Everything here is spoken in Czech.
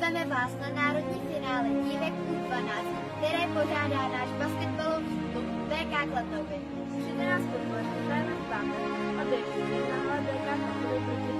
Zveme vás na národní finále dívek U12, které pořádá náš basketbalový klub VK Klatovy. Přijďte nás podpořit, hrajeme v pátek a dejte na VK Klatovy proti